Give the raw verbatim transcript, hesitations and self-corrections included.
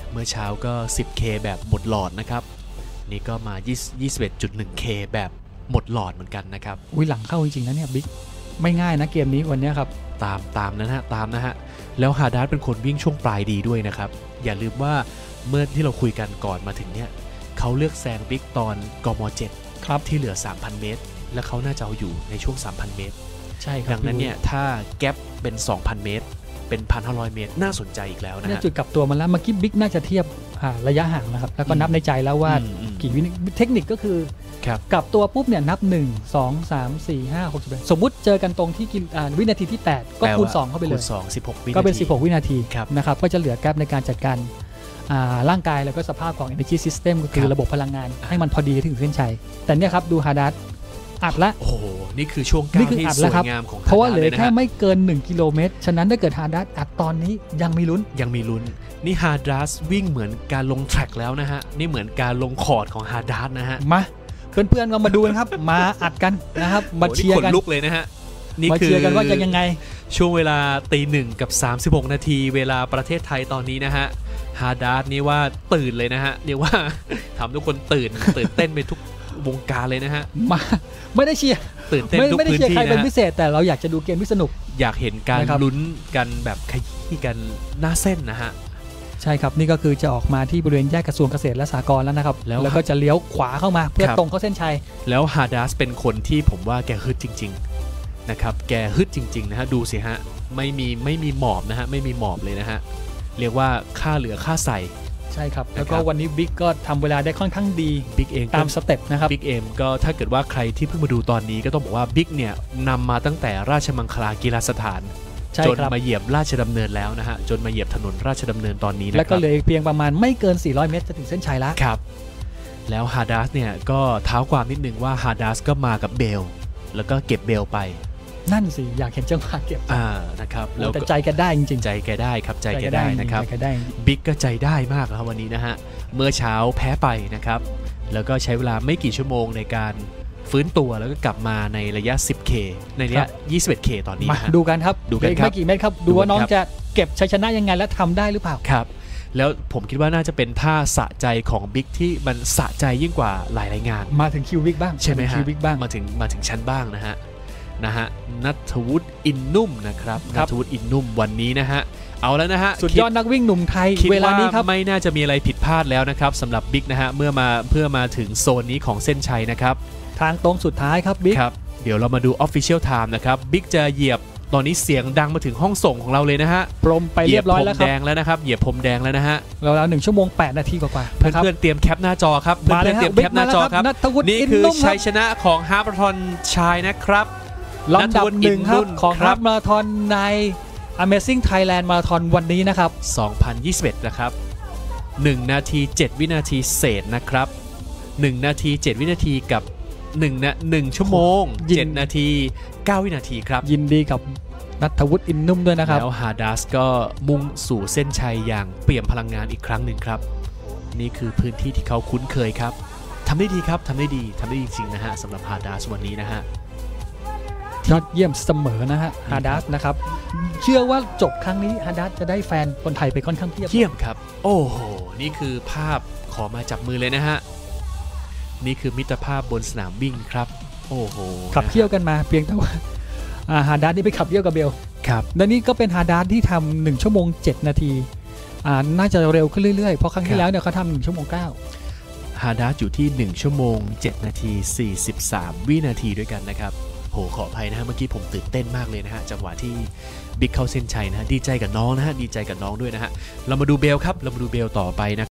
เมื่อเช้าก็ สิบเค แบบหมดหลอดนะครับนี่ก็มา ยี่สิบเอ็ดจุดหนึ่งเค แบบหมดหลอดเหมือนกันนะครับอุ้ยหลังเข้าจริงๆนะเนี่ยบิ๊กไม่ง่ายนะเกมนี้วันนี้ครับตามตามนะฮะตามนะฮะแล้วฮาดาร์ดเป็นคนวิ่งช่วงปลายดีด้วยนะครับอย่าลืมว่าเมื่อที่เราคุยกันก่อนมาถึงเนี่ยเขาเลือกแซงบิ๊กตอนกม.เจ็ดครับที่เหลือ สามพัน เมตรและเขาน่าจะเอาอยู่ในช่วง สามพัน เมตรใช่ครับดังนั้นเนี่ยถ้าแกปเป็น สองพัน เมตรเป็น หนึ่งพันห้าร้อย เมตรน่าสนใจอีกแล้วนะฮะจุดกลับตัวมาแล้วเมื่อกี้บิ๊กน่าจะเทียบระยะห่างนะครับแล้วก็นับในใจแล้วว่ากี่วิเทคนิคก็คือกลับตัวปุ๊บเนี่ยนับหนึ่ง สอง สาม สี่ ห้า หก เจ็ดสมมุติเจอกันตรงที่วินาทีที่แปดก็คูณสองเข้าไปเลยคูณสอง สิบหกวินาทีก็เป็นสิบหกวินาทีนะครับก็จะเหลือแกปในการจัดการร่างกายแล้วก็สภาพของ energy system ก็คือระบบพลังงานให้มันพอดีถึงเส้นชัยแต่เนี่ยครับดูฮาดาร์ดอัดละโอ้โหนี่คือช่วงก้าวที่สวยงามของฮาดาร์ดเพราะว่าเหลือแค่ไม่เกินหนึ่งกิโลเมตรฉะนั้นถ้าเกิดฮาดาร์ดอัดตอนนี้ยังมีลุ้นยังมีลุ้นนี่ฮาดาร์ดวิ่งเหมือนการลงแทร็กแล้วนะฮะนี่เหมือนการลงคอร์ดของฮาดาร์ดนะฮะมาเพื่อนๆมาดูกันครับมาอัดกันนะครับมาเชียร์กันลุกเลยนะฮะนี่คือมาเชียร์กันว่าจะยังไงช่วงเวลาตีหนึ่งกับสามสิบหกนาทีเวลาประเทศไทยตอนนี้นะฮะฮาดาร์ดนี่ว่าตื่นเลยนะฮะเรียกว่าทำทุกคนตื่นตื่นเต้นไปทุกวงการเลยนะฮะมาไม่ได้เชียร์ตื่นเต้นทุกพื้นที่นะไม่ได้เชียร์ใครเป็นพิเศษแต่เราอยากจะดูเกมที่สนุกอยากเห็นการลุ้นกันแบบขยี้กันหน้าเส้นนะฮะใช่ครับนี่ก็คือจะออกมาที่บริเวณแยกกระทรวงเกษตรและสหกรณ์แล้วนะครับแล้วก็จะเลี้ยวขวาเข้ามาเพื่อตรงเข้าเส้นชัยแล้วฮาดาร์ดเป็นคนที่ผมว่าแกฮึดจริงๆนะครับแกฮึดจริงๆนะฮะดูสิฮะไม่มีไม่มีหมอบนะฮะไม่มีหมอบเลยนะฮะเรียกว่าค่าเหลือค่าใส่ใช่ครับแล้วก็วันนี้บิ๊กก็ทำเวลาได้ค่อนข้างดีบิ๊กเองตามสเต็ปนะครับบิ๊กเองก็ถ้าเกิดว่าใครที่เพิ่งมาดูตอนนี้ก็ต้องบอกว่าบิ๊กเนี่ยนำมาตั้งแต่ราชมังคลากีฬาสถานจนมาเหยียบราชดำเนินแล้วนะฮะจนมาเหยียบถนนราชดำเนินตอนนี้นะครับแล้วก็เลยเพียงประมาณไม่เกินสี่ร้อยเมตรจะถึงเส้นชัยแล้วครับแล้วฮาดาร์ดเนี่ยก็เท้าความนิดนึงว่าฮาดาร์ดก็มากับเบลแล้วก็เก็บเบลไปนั่นสิอยากเห็นจังหวะเก็บอ่านะครับแล้วแต่ใจแกได้จริงๆใจแกได้ครับใจแกได้นะครับบิ๊กก็ใจได้มากแล้ววันนี้นะฮะเมื่อเช้าแพ้ไปนะครับแล้วก็ใช้เวลาไม่กี่ชั่วโมงในการฟื้นตัวแล้วก็กลับมาในระยะ สิบเค ในระยะ ยี่สิบเอ็ดเค ตอนนี้มาดูกันครับดูกันครับไม่กี่เมตรครับดูว่าน้องจะเก็บชัยชนะยังไงและทำได้หรือเปล่าครับแล้วผมคิดว่าน่าจะเป็นท่าสะใจของบิ๊กที่มันสะใจยิ่งกว่าหลายรายงานมาถึงคิวบิ๊กบ้างใช่ไหมฮะคิวบิ๊กบ้างมาถึงมาถึงชั้นบ้างนะฮะนะฮะณัฐวุฒิอินนุ่มนะครับณัฐวุฒิอินนุ่มวันนี้นะฮะเอาแล้วนะฮะสุดยอดนักวิ่งหนุ่มไทยเวลานี้ครับไม่น่าจะมีอะไรผิดพลาดแล้วนะครับสำหรับบิ๊กนะฮะเมื่อมาเพื่อมาถึงโซนนี้ของเส้นชัยนะครับทางตรงสุดท้ายครับบิ๊กครับเดี๋ยวเรามาดู Official Time นะครับบิ๊กจะเหยียบตอนนี้เสียงดังมาถึงห้องส่งของเราเลยนะฮะพรมไปเรียบร้อยแล้วครับเหยียบพรมแดงแล้วนะครับเหยียบพรมแดงแล้วนะฮะเราแล้วหนึ่งชั่วโมงแปดนาทีกว่าเพื่อนๆเตรียมแคปหน้าจอครับเพื่อนๆเตรียมแคปหน้าจอครับนี่คือชัยชนะของฮาล์ฟมาราธอนชายนะครับลำดับหนึ่งครับของฮาล์ฟมาราธอนใน Amazing Thailand Marathon วันนี้นะครับสองพันยี่สิบเอ็ดนะครับหนึ่งนาทีเจ็ดวินาทีเศษนะครับหนึ่งนาทีเจ็ดวินาทีกับ1นะ1ชั่วโมงเจ็ดนาทีเก้าวินาทีครับยินดีกับณัฐวุฒิอินนุ่มด้วยนะครับแล้วฮาดาร์ดก็มุ่งสู่เส้นชัยอย่างเปี่ยมพลังงานอีกครั้งหนึ่งครับนี่คือพื้นที่ที่เขาคุ้นเคยครับทำได้ดีครับทำได้ดีทำได้ดีจริงนะฮะสำหรับฮาดาร์ดวันนี้นะฮะยอดเยี่ยมเสมอนะฮะฮาดาร์ดนะครับเชื่อว่าจบครั้งนี้ฮาดาร์ดจะได้แฟนคนไทยไปค่อนข้างเพียบเยี่ยมครับโอ้โหนี่คือภาพขอมาจับมือเลยนะฮะนี่คือมิตรภาพบนสนามวิ่งครับโอ้โหขับเที่ยวกันมาเพียงแต่ว่าฮาดาร์ดนี่ไปขับเที่ยวกับเบลครับและนี่ก็เป็นฮาดาร์ดที่ทำหนึ่งชั่วโมงเจ็ดนาทีน่าจะเร็วขึ้นเรื่อยๆเพราะครั้งที่แล้วเนี่ยเขาทำหนึ่งชั่วโมงเก้าฮาดาร์ดอยู่ที่หนึ่งชั่วโมงเจ็ดนาทีสี่สิบสามวินาทีด้วยกันนะครับโหขออภัยนะฮะเมื่อกี้ผมตื่นเต้นมากเลยนะฮะจังหวะที่บิ๊กเข้าเส้นชัยนะฮะดีใจกับน้องนะฮะดีใจกับน้องด้วยนะฮะเรามาดูเบลครับเรามาดูเบลต่อไปนะ